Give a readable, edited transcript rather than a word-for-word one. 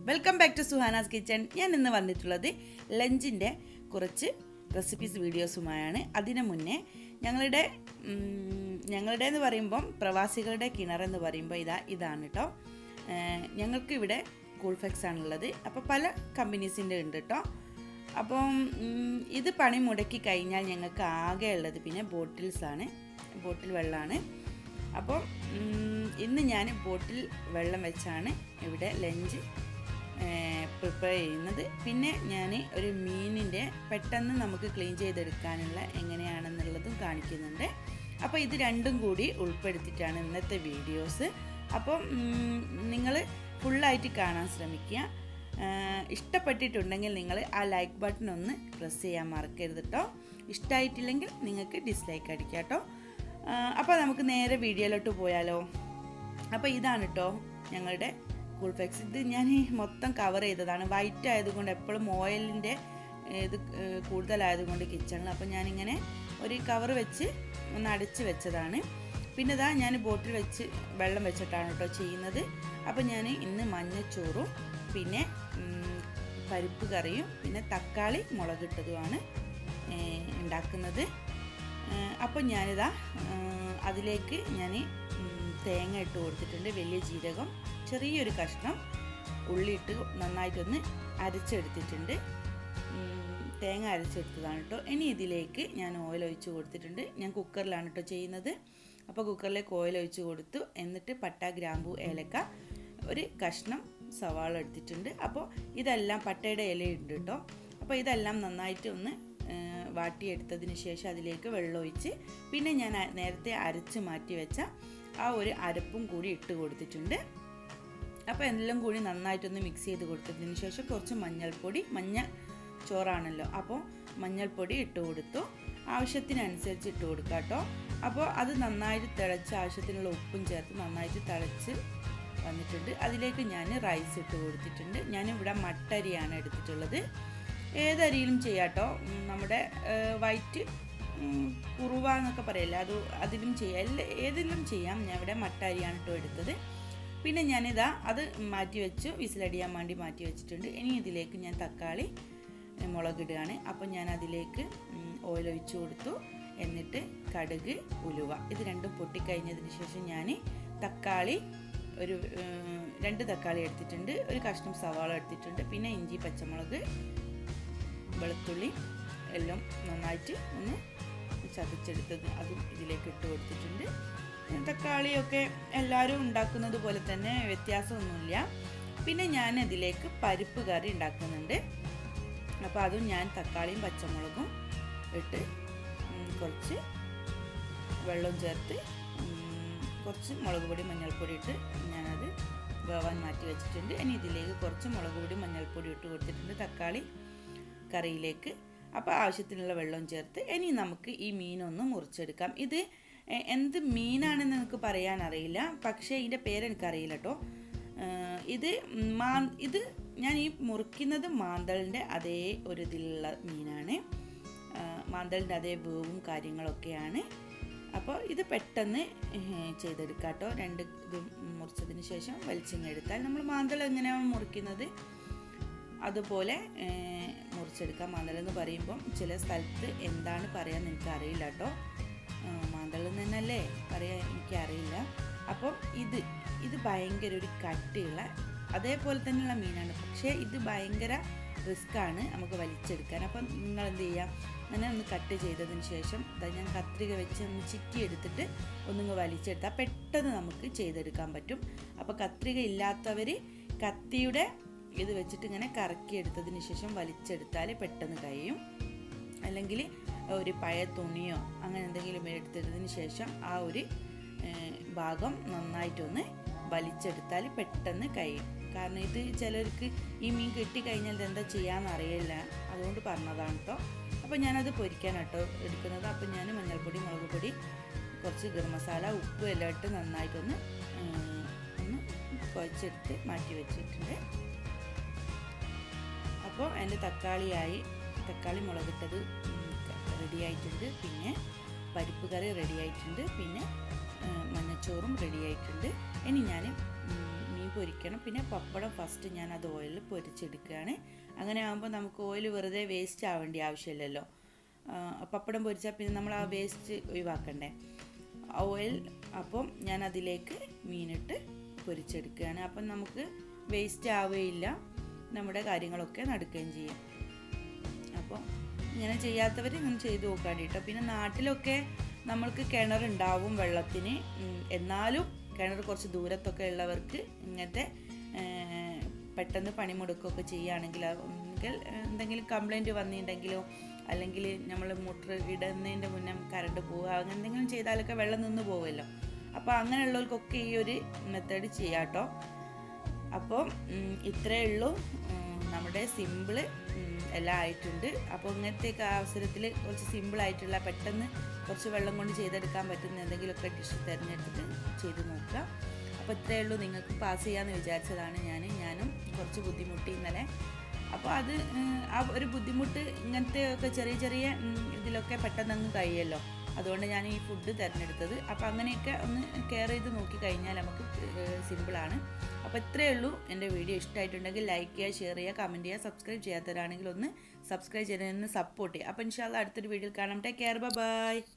Welcome back to Suhana's kitchen. ഞാൻ ഇന്ന് വന്നിട്ടുള്ളത് ലഞ്ചിൻ്റെ കുറച്ച് റെസിപ്പീസ് വീഡിയോസുമായാണ്. അതിനു മുന്നേ ഞങ്ങളുടെ എന്ന് പറയുമ്പം പ്രവാസികളുടെ കിണറെന്ന് പറയുമ്പോൾ ഇതാണ് കേട്ടോ. ഞങ്ങൾക്ക് ഇവിടെ കൂൾഫെക്സ് ആണുള്ളത്. അപ്പോൾ പല കമ്പനീസിൻ്റെ ഉണ്ട് കേട്ടോ. അപ്പം ഇത് പണി മുടക്കി കഴിഞ്ഞാൽ ഞങ്ങൾക്ക് ആകെ ഉള്ളത് പിന്നെ ബോട്ടിൽ വെള്ളമാണ്. അപ്പോൾ ഇന്ന് ഞാൻ ബോട്ടിൽ വെള്ളം വെച്ചാണ് ഇവിടെ ലഞ്ച് പ്രിപ്പയർ ചെയ്യുന്നത്. പിന്നെ ഞാൻ ഒരു മീനിൻ്റെ പെട്ടെന്ന് നമുക്ക് ക്ലീൻ ചെയ്തെടുക്കാനുള്ള എങ്ങനെയാണെന്നുള്ളതും കാണിക്കുന്നുണ്ട്. അപ്പോൾ ഇത് രണ്ടും കൂടി ഉൾപ്പെടുത്തിയിട്ടാണ് ഇന്നത്തെ വീഡിയോസ്. അപ്പം നിങ്ങൾ ഫുള്ളായിട്ട് കാണാൻ ശ്രമിക്കുക. ഇഷ്ടപ്പെട്ടിട്ടുണ്ടെങ്കിൽ നിങ്ങൾ ആ ലൈക്ക് ബട്ടൺ ഒന്ന് പ്രസ് ചെയ്യാൻ മറക്കരുത് കേട്ടോ. ഇഷ്ടമായിട്ടില്ലെങ്കിൽ നിങ്ങൾക്ക് ഡിസ്ലൈക്ക് അടിക്കാം കേട്ടോ. അപ്പോൾ നമുക്ക് നേരെ വീഡിയോയിലോട്ട് പോയാലോ. അപ്പോൾ ഇതാണ് കേട്ടോ ഞങ്ങളുടെ കൂൾഫെക്സ്. ഇത് ഞാൻ മൊത്തം കവർ ചെയ്തതാണ്. വൈറ്റ് ആയതുകൊണ്ട് എപ്പോഴും ഓയിലിൻ്റെ ഇത് കൂടുതലായതുകൊണ്ട് കിച്ചണിൽ. അപ്പോൾ ഞാനിങ്ങനെ ഒരു കവർ വെച്ച് ഒന്ന് അടച്ച് വെച്ചതാണ്. പിന്നെ ഇതാ ഞാൻ ബോട്ടിൽ വെച്ച് വെള്ളം വെച്ചിട്ടാണ് കേട്ടോ ചെയ്യുന്നത്. അപ്പോൾ ഞാൻ ഇന്ന് മഞ്ഞച്ചോറും പിന്നെ പരിപ്പ് കറിയും പിന്നെ തക്കാളി മുളകിട്ടതുമാണ് ഉണ്ടാക്കുന്നത്. അപ്പോൾ ഞാനിതാ അതിലേക്ക് ഞാൻ തേങ്ങ ഇട്ട് കൊടുത്തിട്ടുണ്ട്. വലിയ ജീരകം, ചെറിയൊരു കഷ്ണം ഉള്ളിയിട്ട് നന്നായിട്ടൊന്ന് അരച്ചെടുത്തിട്ടുണ്ട്. തേങ്ങ അരച്ചെടുത്തതാണ് കേട്ടോ. ഇനി ഇതിലേക്ക് ഞാൻ ഓയിൽ ഒഴിച്ച് കൊടുത്തിട്ടുണ്ട്. ഞാൻ കുക്കറിലാണ് കേട്ടോ ചെയ്യുന്നത്. അപ്പോൾ കുക്കറിലേക്ക് ഓയിൽ ഒഴിച്ച് കൊടുത്തു. എന്നിട്ട് പട്ട, ഗ്രാമ്പൂ, ഏലക്ക, ഒരു കഷ്ണം സവാള എടുത്തിട്ടുണ്ട്. അപ്പോൾ ഇതെല്ലാം പട്ടയുടെ ഇലയുണ്ട് കേട്ടോ. അപ്പോൾ ഇതെല്ലാം നന്നായിട്ട് ഒന്ന് വാട്ടിയെടുത്തതിന് ശേഷം അതിലേക്ക് വെള്ളമൊഴിച്ച് പിന്നെ ഞാൻ നേരത്തെ അരച്ച് മാറ്റി വെച്ച ആ ഒരു അരപ്പും കൂടി ഇട്ട് കൊടുത്തിട്ടുണ്ട്. അപ്പോൾ എല്ലാം കൂടി നന്നായിട്ടൊന്ന് മിക്സ് ചെയ്ത് കൊടുത്തതിന് ശേഷം കുറച്ച് മഞ്ഞൾപ്പൊടി, മഞ്ഞ ചോറാണല്ലോ, അപ്പോൾ മഞ്ഞൾപ്പൊടി ഇട്ട് കൊടുത്തു. ആവശ്യത്തിനനുസരിച്ച് ഇട്ട് കൊടുക്കുക കേട്ടോ. അപ്പോൾ അത് നന്നായിട്ട് തിളച്ച് ആവശ്യത്തിനുള്ള ഉപ്പും ചേർത്ത് നന്നായിട്ട് തിളച്ച് വന്നിട്ടുണ്ട്. അതിലേക്ക് ഞാൻ റൈസ് ഇട്ട് കൊടുത്തിട്ടുണ്ട്. ഞാനിവിടെ മട്ടരിയാണ് എടുത്തിട്ടുള്ളത്. ഏതരിയിലും ചെയ്യാം കേട്ടോ. നമ്മുടെ വൈറ്റ് കുറുവ എന്നൊക്കെ പറയില്ല, അതിലും ചെയ്യാം, ഏതിലും ചെയ്യാം. ഞാൻ ഇവിടെ മട്ട അരിയാണ് കേട്ടോ എടുത്തത്. പിന്നെ ഞാനിതാ അത് മാറ്റി വെച്ചു, വിസിലടിയാൻ വേണ്ടി മാറ്റി വെച്ചിട്ടുണ്ട്. ഇനി ഇതിലേക്ക് ഞാൻ തക്കാളി മുളകിടുകയാണ്. അപ്പോൾ ഞാൻ അതിലേക്ക് ഓയിൽ ഒഴിച്ച് കൊടുത്തു. എന്നിട്ട് കടുക്, ഉലുവ ഇത് രണ്ടും പൊട്ടിക്കഴിഞ്ഞതിന് ശേഷം ഞാൻ തക്കാളി ഒരു 2 തക്കാളി എടുത്തിട്ടുണ്ട്. ഒരു കഷ്ണം സവാള എടുത്തിട്ടുണ്ട്. പിന്നെ ഇഞ്ചി, പച്ചമുളക്, വെളുത്തുള്ളി എല്ലാം നന്നായിട്ട് ഒന്ന് ചതച്ചെടുത്തത് അതും ഇതിലേക്ക് ഇട്ട് കൊടുത്തിട്ടുണ്ട്. തക്കാളിയൊക്കെ എല്ലാവരും ഉണ്ടാക്കുന്നത് പോലെ തന്നെ വ്യത്യാസമൊന്നുമില്ല. പിന്നെ ഞാൻ അതിലേക്ക് പരിപ്പ് കറി ഉണ്ടാക്കുന്നുണ്ട്. അപ്പോൾ അതും ഞാൻ തക്കാളിയും പച്ചമുളകും ഇട്ട് കുറച്ച് വെള്ളം ചേർത്ത് കുറച്ച് മുളക് പൊടി, മഞ്ഞൾപ്പൊടി ഇട്ട് ഞാനത് വേവാൻ മാറ്റി വെച്ചിട്ടുണ്ട്. ഇനി ഇതിലേക്ക് കുറച്ച് മുളക് പൊടി, മഞ്ഞൾപ്പൊടി ഇട്ട് കൊടുത്തിട്ടുണ്ട് തക്കാളി കറിയിലേക്ക്. അപ്പോൾ ആവശ്യത്തിനുള്ള വെള്ളം ചേർത്ത് ഇനി നമുക്ക് ഈ മീനൊന്ന് മുറിച്ചെടുക്കാം. ഇത് എന്ത് മീനാണെന്ന് എനിക്ക് പറയാൻ അറിയില്ല, പക്ഷേ ഇതിൻ്റെ പേരെനിക്കറിയില്ല കേട്ടോ. ഇത് ഞാൻ ഈ മുറിക്കുന്നത് മാന്തളിൻ്റെ അതേ ഒരു ഇതിലുള്ള മീനാണ്. മാന്തളിൻ്റെ അതേ വേവും കാര്യങ്ങളൊക്കെയാണ്. അപ്പോൾ ഇത് പെട്ടെന്ന് ചെയ്തെടുക്കാം കേട്ടോ. 2 ഇത് മുറിച്ചതിന് ശേഷം വെളിച്ചെണ്ണ നമ്മൾ മാന്തൾ എങ്ങനെയാണ് മുറിക്കുന്നത് അതുപോലെ മുറിച്ചെടുക്കാം. മാന്തൾ എന്ന് പറയുമ്പം ചില സ്ഥലത്ത് എന്താണ് പറയാന്ന് എനിക്കറിയില്ല കേട്ടോ. മാന്തൾ തന്നെയല്ലേ പറയാൻ എനിക്കറിയില്ല. അപ്പം ഇത് ഭയങ്കര ഒരു കട്ടിയുള്ള അതേപോലെ തന്നെയുള്ള മീനാണ്. പക്ഷേ ഇത് ഭയങ്കര റിസ്ക്കാണ് നമുക്ക് വലിച്ചെടുക്കാൻ. അപ്പം നിങ്ങൾ എന്ത് ചെയ്യുക, അങ്ങനെ ഒന്ന് കട്ട് ചെയ്തതിന് ശേഷം ഞാൻ കത്രിക വെച്ച് ഒന്ന് ചിറ്റി എടുത്തിട്ട് ഒന്നിങ്ങ് വലിച്ചെടുത്താൽ പെട്ടെന്ന് നമുക്ക് ചെയ്തെടുക്കാൻ പറ്റും. അപ്പോൾ കത്രിക ഇല്ലാത്തവർ കത്തിയുടെ ഇത് വെച്ചിട്ട് ഇങ്ങനെ കറക്കി എടുത്തതിന് ശേഷം വലിച്ചെടുത്താൽ പെട്ടെന്ന് കഴിയും. അല്ലെങ്കിൽ ഒരു പഴയ തുണിയോ അങ്ങനെ എന്തെങ്കിലും എടുത്തതിന് ശേഷം ആ ഒരു ഭാഗം നന്നായിട്ടൊന്ന് വലിച്ചെടുത്താൽ പെട്ടെന്ന് കഴിയും. കാരണം ഇത് ചിലർക്ക് ഈ മീൻ കിട്ടിക്കഴിഞ്ഞാൽ എന്താ ചെയ്യാമെന്ന് അറിയില്ല, അതുകൊണ്ട് പറഞ്ഞതാണ് കേട്ടോ. അപ്പോൾ ഞാനത് പൊരിക്കാനാട്ടോ എടുക്കുന്നത്. അപ്പോൾ ഞാൻ മഞ്ഞൾപ്പൊടി, മുളക് പൊടി, കുറച്ച് ഗരം മസാല, ഉപ്പ് എല്ലാം ഇട്ട് നന്നായിട്ടൊന്ന് കുഴച്ചെടുത്ത് മാറ്റി വെച്ചിട്ടുണ്ട്. അപ്പോൾ എൻ്റെ തക്കാളി മുളകിട്ടത് റെഡി ആയിട്ടുണ്ട്. പിന്നെ പരിപ്പ് കറി റെഡി ആയിട്ടുണ്ട്. പിന്നെ മഞ്ഞച്ചോറും റെഡി ആയിട്ടുണ്ട്. ഇനി ഞാൻ മീൻ പൊരിക്കണം. പിന്നെ പപ്പടം ഫസ്റ്റ് ഞാൻ അത് ഓയിലിൽ പൊരിച്ചെടുക്കുകയാണ്. അങ്ങനെ ആകുമ്പോൾ നമുക്ക് ഓയിൽ വെറുതെ വേസ്റ്റ് ആവേണ്ട ആവശ്യമില്ലല്ലോ. പപ്പടം പൊരിച്ചാൽ പിന്നെ നമ്മൾ ആ വേസ്റ്റ് ഒഴിവാക്കണ്ടേ. ഓയിൽ അപ്പം ഞാൻ അതിലേക്ക് മീനിട്ട് പൊരിച്ചെടുക്കുകയാണ്. അപ്പം നമുക്ക് വേസ്റ്റ് ആവുകയില്ല, നമ്മുടെ കാര്യങ്ങളൊക്കെ നടക്കുകയും ചെയ്യും. അപ്പോൾ ഇങ്ങനെ ചെയ്യാത്തവർ ഇങ്ങനെ ചെയ്ത് നോക്കാൻ കേട്ടോ. പിന്നെ നാട്ടിലൊക്കെ നമ്മൾക്ക് കിണറുണ്ടാവും വെള്ളത്തിന്. എന്നാലും കിണർ കുറച്ച് ദൂരത്തൊക്കെ ഉള്ളവർക്ക് ഇങ്ങനത്തെ പെട്ടെന്ന് പണിമുടക്കൊക്കെ ചെയ്യുകയാണെങ്കിൽ എന്തെങ്കിലും കംപ്ലൈൻറ്റ് വന്നിട്ടുണ്ടെങ്കിലോ അല്ലെങ്കിൽ നമ്മൾ മോട്ടർ ഇടുന്നതിൻ്റെ മുന്നേ കറണ്ട് പോവുക അങ്ങനെ എന്തെങ്കിലും ചെയ്താലൊക്കെ വെള്ളം നിന്ന് പോകുമല്ലോ. അപ്പോൾ അങ്ങനെയുള്ളവർക്കൊക്കെ ഈ ഒരു മെത്തേഡ് ചെയ്യാം കേട്ടോ. അപ്പോൾ ഇത്രയേ ഉള്ളൂ, നമ്മുടെ സിമ്പിള് എല്ലാം ആയിട്ടുണ്ട്. അപ്പോൾ ഇങ്ങനത്തെയൊക്കെ അവസരത്തിൽ കുറച്ച് സിമ്പിളായിട്ടുള്ള പെട്ടെന്ന് കുറച്ച് വെള്ളം കൊണ്ട് ചെയ്തെടുക്കാൻ പറ്റുന്ന എന്തെങ്കിലുമൊക്കെ ഡിഷ് തിരഞ്ഞെടുത്തിട്ട് ചെയ്ത് നോക്കുക. അപ്പോൾ ഇത്രയേ ഉള്ളൂ, നിങ്ങൾക്ക് പാസ് ചെയ്യാമെന്ന് വിചാരിച്ചതാണ് ഞാനും കുറച്ച് ബുദ്ധിമുട്ടി ഇന്നലെ. അപ്പോൾ അത് ആ ഒരു ബുദ്ധിമുട്ട് ഇങ്ങനത്തെ ഒക്കെ ചെറിയ ചെറിയ ഇതിലൊക്കെ പെട്ടെന്ന് അങ്ങ് കഴിയുമല്ലോ. അതുകൊണ്ട് ഞാൻ ഈ ഫുഡ് തിരഞ്ഞെടുത്തത്. അപ്പോൾ അങ്ങനെയൊക്കെ ഒന്ന് കെയർ ചെയ്ത് നോക്കി കഴിഞ്ഞാൽ നമുക്ക് സിമ്പിളാണ്. അപ്പോൾ ഇത്രയേ ഉള്ളൂ. എൻ്റെ വീഡിയോ ഇഷ്ടമായിട്ടുണ്ടെങ്കിൽ ലൈക്ക് ചെയ്യുക, ഷെയർ ചെയ്യുക, കമൻറ്റ് ചെയ്യുക. സബ്സ്ക്രൈബ് ചെയ്യാത്തവരാണെങ്കിൽ ഒന്ന് സബ്സ്ക്രൈബ് ചെയ്തതിന് സപ്പോർട്ട് ചെയ്യുക. അപ്പോൾ ഇൻഷാ അല്ലാഹ് അടുത്തൊരു വീഡിയോയിൽ കാണാം. Take care, by.